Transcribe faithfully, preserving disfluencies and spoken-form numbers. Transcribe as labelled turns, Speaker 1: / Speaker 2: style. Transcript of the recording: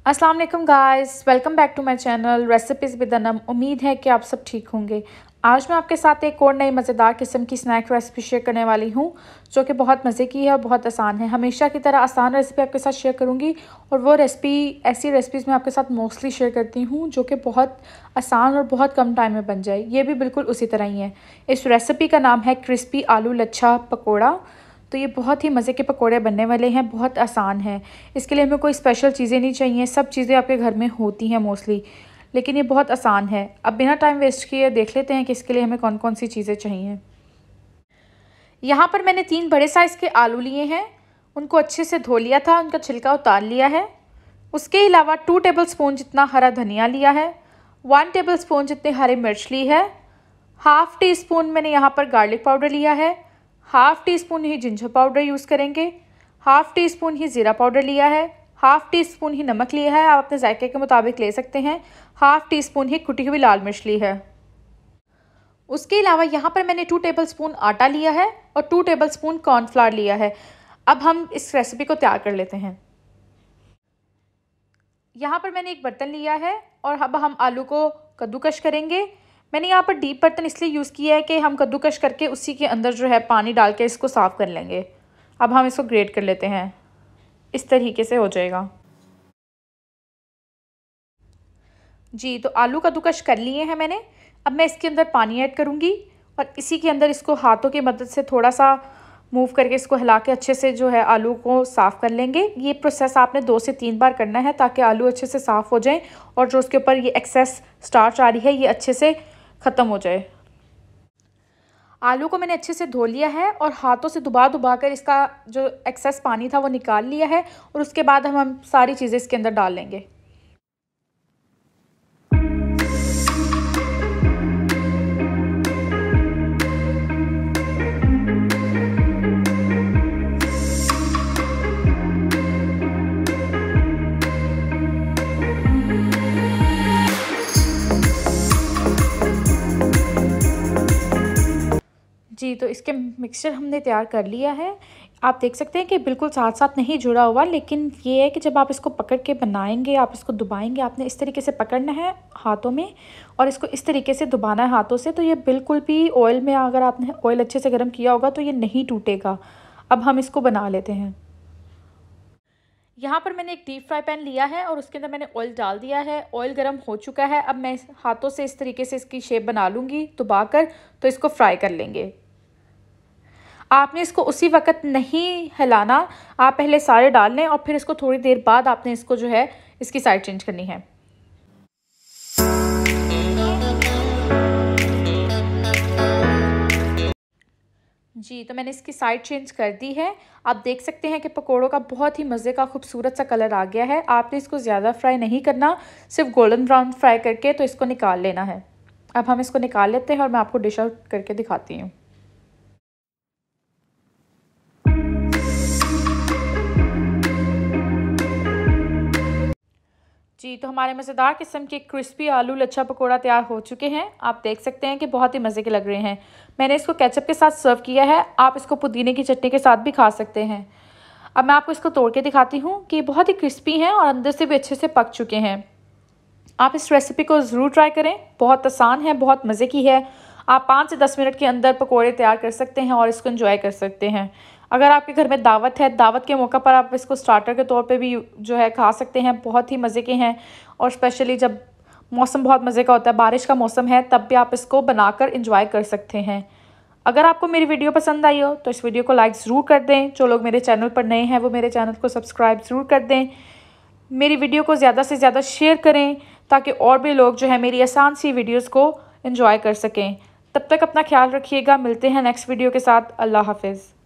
Speaker 1: अस्सलाम वालेकुम guys, welcome back to my channel recipes with Anam. उम्मीद है कि आप सब ठीक होंगे। आज मैं आपके साथ एक और नई मज़ेदार किस्म की स्नैक रेसिपी शेयर करने वाली हूँ जो कि बहुत मज़े की है और बहुत आसान है। हमेशा की तरह आसान रेसिपी आपके साथ शेयर करूँगी और वो रेसिपी ऐसी रेसिपीज़ मैं आपके साथ मोस्टली शेयर करती हूँ जो कि बहुत आसान और बहुत कम टाइम में बन जाए। ये भी बिल्कुल उसी तरह ही है। इस रेसिपी का नाम है क्रिस्पी आलू लच्छा पकौड़ा। तो ये बहुत ही मज़े के पकोड़े बनने वाले हैं, बहुत आसान है। इसके लिए हमें कोई स्पेशल चीज़ें नहीं चाहिए, सब चीज़ें आपके घर में होती हैं मोस्टली, लेकिन ये बहुत आसान है। अब बिना टाइम वेस्ट किए देख लेते हैं कि इसके लिए हमें कौन कौन सी चीज़ें चाहिए। यहाँ पर मैंने तीन बड़े साइज़ के आलू लिए हैं, उनको अच्छे से धो लिया था, उनका छिलका उतार लिया है। उसके अलावा टू टेबल स्पून जितना हरा धनिया लिया है, वन टेबल स्पून जितनी हरी मिर्च ली है, हाफ़ टी स्पून मैंने यहाँ पर गार्लिक पाउडर लिया है, हाफ़ टी स्पून ही जिंजर पाउडर यूज़ करेंगे, हाफ़ टी स्पून ही ज़ीरा पाउडर लिया है, हाफ़ टी स्पून ही नमक लिया है, आप अपने जायके के मुताबिक ले सकते हैं, हाफ़ टी स्पून ही कुटी हुई लाल मिर्च ली है। उसके अलावा यहाँ पर मैंने टू टेबल स्पून आटा लिया है और टू टेबल स्पून कॉर्नफ्लावर लिया है। अब हम इस रेसिपी को तैयार कर लेते हैं। यहाँ पर मैंने एक बर्तन लिया है और अब हम आलू को कद्दूकश करेंगे। मैंने यहाँ पर डीप बर्तन इसलिए यूज़ किया है कि हम कद्दूकश करके उसी के अंदर जो है पानी डाल के इसको साफ़ कर लेंगे। अब हम इसको ग्रेट कर लेते हैं, इस तरीके से हो जाएगा जी। तो आलू कद्दूकश कर लिए हैं मैंने। अब मैं इसके अंदर पानी ऐड करूँगी और इसी के अंदर इसको हाथों की मदद से थोड़ा सा मूव करके इसको हिला के अच्छे से जो है आलू को साफ़ कर लेंगे। ये प्रोसेस आपने दो से तीन बार करना है ताकि आलू अच्छे से साफ़ हो जाए और जो उसके ऊपर ये एक्सेस स्टार्च आ रही है ये अच्छे से ख़त्म हो जाए। आलू को मैंने अच्छे से धो लिया है और हाथों से दबा दबा कर इसका जो एक्सेस पानी था वो निकाल लिया है और उसके बाद हम हम सारी चीज़ें इसके अंदर डाल लेंगे। जी, तो इसके मिक्सचर हमने तैयार कर लिया है। आप देख सकते हैं कि बिल्कुल साथ साथ नहीं जुड़ा हुआ, लेकिन ये है कि जब आप इसको पकड़ के बनाएंगे, आप इसको दबाएंगे, आपने इस तरीके से पकड़ना है हाथों में और इसको इस तरीके से दबाना है हाथों से। तो ये बिल्कुल भी ऑयल में, अगर आपने ऑयल अच्छे से गर्म किया होगा तो ये नहीं टूटेगा। अब हम इसको बना लेते हैं। यहाँ पर मैंने एक डीप फ्राई पैन लिया है और उसके अंदर मैंने ऑयल डाल दिया है। ऑयल गर्म हो चुका है। अब मैं हाथों से इस तरीके से इसकी शेप बना लूँगी दबा कर, तो इसको फ्राई कर लेंगे। आपने इसको उसी वक्त नहीं हिलाना, आप पहले सारे डाल लें और फिर इसको थोड़ी देर बाद आपने इसको जो है इसकी साइड चेंज करनी है। जी, तो मैंने इसकी साइड चेंज कर दी है। आप देख सकते हैं कि पकोड़ों का बहुत ही मज़े का खूबसूरत सा कलर आ गया है। आपने इसको ज़्यादा फ्राई नहीं करना, सिर्फ गोल्डन ब्राउन फ्राई करके तो इसको निकाल लेना है। अब हम इसको निकाल लेते हैं और मैं आपको डिश आउट करके दिखाती हूँ। जी, तो हमारे मज़ेदार किस्म के क्रिस्पी आलू लच्छा पकोड़ा तैयार हो चुके हैं। आप देख सकते हैं कि बहुत ही मज़े के लग रहे हैं। मैंने इसको केचप के साथ सर्व किया है। आप इसको पुदीने की चटनी के साथ भी खा सकते हैं। अब मैं आपको इसको तोड़ के दिखाती हूँ कि बहुत ही क्रिस्पी हैं और अंदर से भी अच्छे से पक चुके हैं। आप इस रेसिपी को ज़रूर ट्राई करें, बहुत आसान है, बहुत मज़े की है। आप पाँच से दस मिनट के अंदर पकोड़े तैयार कर सकते हैं और इसको एंजॉय कर सकते हैं। अगर आपके घर में दावत है, दावत के मौका पर आप इसको स्टार्टर के तौर पे भी जो है खा सकते हैं। बहुत ही मज़े के हैं और स्पेशली जब मौसम बहुत मज़े का होता है, बारिश का मौसम है, तब भी आप इसको बनाकर एंजॉय कर सकते हैं। अगर आपको मेरी वीडियो पसंद आई हो तो इस वीडियो को लाइक ज़रूर कर दें। जो लोग मेरे चैनल पर नए हैं वो मेरे चैनल को सब्सक्राइब ज़रूर कर दें। मेरी वीडियो को ज़्यादा से ज़्यादा शेयर करें ताकि और भी लोग जो है मेरी आसान सी वीडियोज़ को एंजॉय कर सकें। तब तक अपना ख्याल रखिएगा। मिलते हैं नेक्स्ट वीडियो के साथ। अल्लाह हाफिज़।